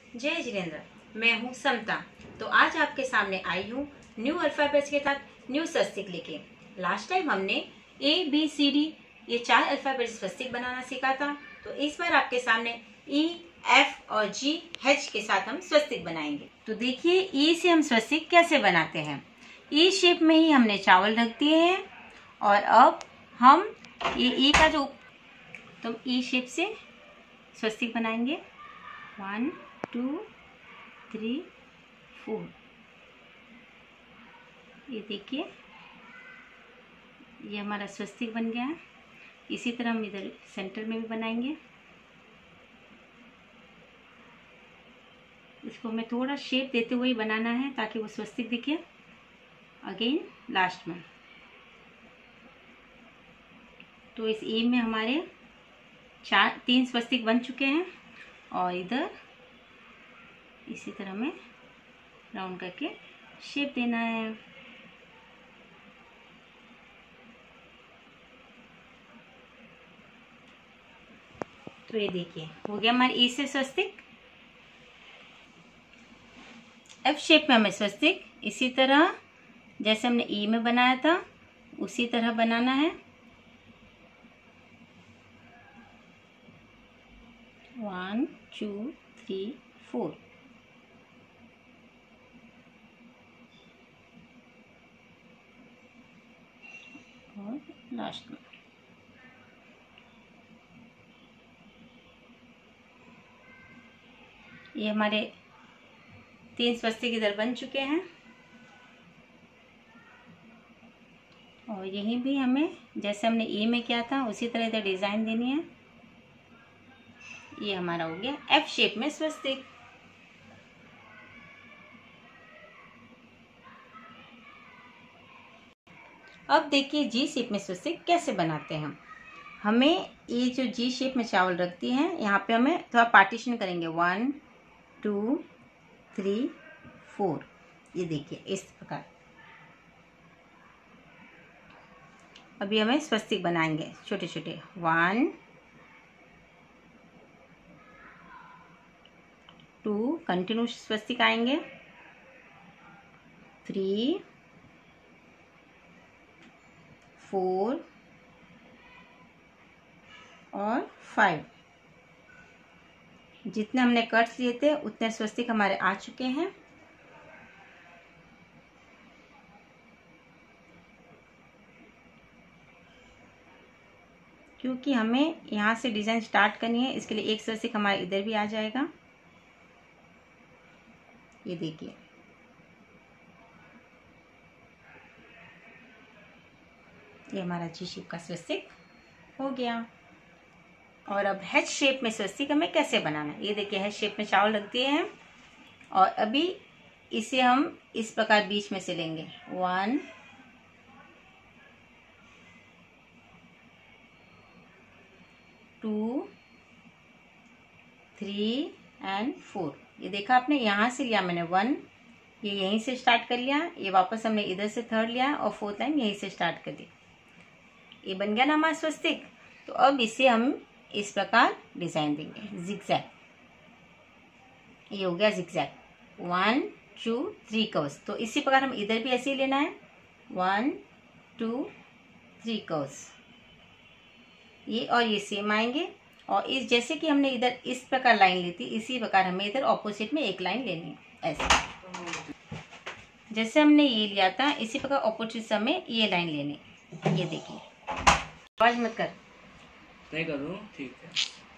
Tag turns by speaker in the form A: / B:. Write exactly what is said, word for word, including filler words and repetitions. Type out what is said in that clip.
A: जय जिनेंद्र, मैं हूँ समता। तो आज आपके सामने आई हूँ न्यू अल्फाबेट्स के साथ न्यू स्वस्तिक लेके। लास्ट टाइम हमने ए बी सी डी ये चार अल्फाबेट स्वस्तिक बनाना सीखा था, तो इस बार आपके सामने ई एफ और जी एच के साथ हम स्वस्तिक बनाएंगे। तो देखिए ई से हम स्वस्तिक कैसे बनाते हैं। ई शेप में ही हमने चावल रख दिए हैं और अब हम ये ई का जो तो ई शेप से स्वस्तिक बनाएंगे। वन टू थ्री फोर, ये देखिए ये हमारा स्वस्तिक बन गया है। इसी तरह हम इधर सेंटर में भी बनाएंगे। इसको हमें थोड़ा शेप देते हुए बनाना है ताकि वो स्वस्तिक दिखे। अगेन लास्ट में तो इस ई में हमारे चार तीन स्वस्तिक बन चुके हैं और इधर इसी तरह में राउंड करके शेप देना है। तो ये देखिए हो गया हमारे ई से स्वस्तिक। एफ शेप में हमें स्वस्तिक इसी तरह जैसे हमने ई में बनाया था उसी तरह बनाना है। वन टू थ्री फोर, और लास्ट में ये हमारे तीन स्वस्तिक इधर बन चुके हैं और यहीं भी हमें जैसे हमने ई में किया था उसी तरह इधर डिजाइन देनी है। ये हमारा हो गया एफ शेप में स्वस्तिक। अब देखिए जी शेप में स्वस्तिक कैसे बनाते हैं हम। हमें ये जो जी शेप में चावल रखती हैं यहाँ पे हमें थोड़ा पार्टीशन करेंगे। वन टू थ्री फोर, ये देखिए इस प्रकार। अभी हमें स्वस्तिक बनाएंगे छोटे छोटे। वन टू कंटिन्यू स्वस्तिक आएंगे, थ्री फोर और फाइव। जितने हमने कट्स लिए थे उतने स्वस्तिक हमारे आ चुके हैं। क्योंकि हमें यहाँ से डिजाइन स्टार्ट करनी है इसके लिए एक स्वस्तिक हमारे इधर भी आ जाएगा। ये देखिए ये हमारा जी शेप का स्वस्तिक हो गया। और अब एच शेप में स्वस्तिक हमें कैसे बनाना है। ये देखिए एच शेप में चावल रख दिए हैं और अभी इसे हम इस प्रकार बीच में से लेंगे। One two three and four. ये देखा आपने, यहाँ से लिया मैंने वन, ये यहीं से स्टार्ट कर लिया, ये वापस हमने इधर से थर्ड लिया और फोर्थ लाइन यहीं से स्टार्ट कर दी। ये बन गया ना हमारा स्वस्तिक। तो अब इसे हम इस प्रकार डिजाइन देंगे जिगजैग। ये हो गया zigzag. One two three curves. तो इसी प्रकार हम इधर भी ऐसे ही लेना है। वन टू थ्री कर्व्स, ये और ये सेम आएंगे। और इस जैसे कि हमने इधर इस प्रकार लाइन ली थी इसी प्रकार हमें इधर ऑपोजिट में एक लाइन लेनी है। ऐसे जैसे हमने ये लिया था इसी प्रकार ऑपोजिट से हमें ये लाइन लेनी। ये देखिए, आवाज मत कर,
B: नहीं करूँ, ठीक है।